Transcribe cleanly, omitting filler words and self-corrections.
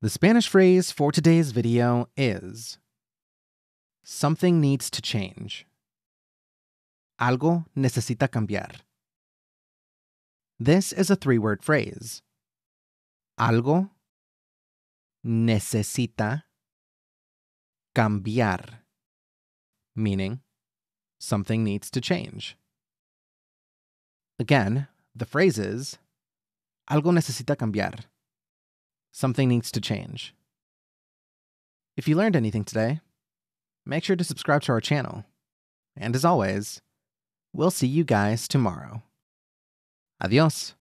The Spanish phrase for today's video is something needs to change. Algo necesita cambiar. This is a three-word phrase. Algo necesita cambiar, meaning something needs to change. Again, the phrase is algo necesita cambiar. Something needs to change. If you learned anything today, make sure to subscribe to our channel. And as always, we'll see you guys tomorrow. Adiós.